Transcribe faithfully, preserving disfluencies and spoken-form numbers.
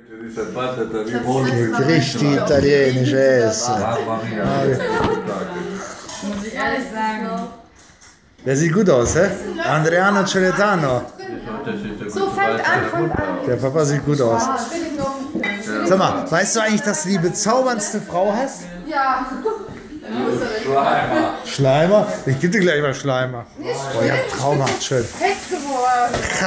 Richtig italienisch essen. Muss ich ehrlich sagen. Der sieht gut aus, hä? Andreano Celentano. So, fangt an, fangt an. Der Papa sieht gut aus. Sag mal, weißt du eigentlich, dass du die bezauberndste Frau hast? Ja. Schleimer? Ich gebe dir gleich mal Schleimer. Oh ja, traumhaft schön. Fett geworden.